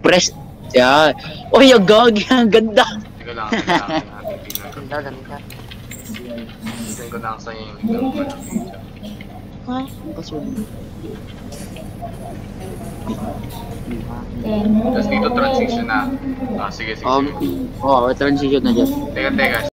Press. Yan. Uy, ang gagi. Ang ganda. Teka lang, tingnan ko. Ganda. Tingnan ko lang sa'yo yung video. Ha? Password. Tapos dito transition na. Ah, sige. Oo, transition na dyan. Teka.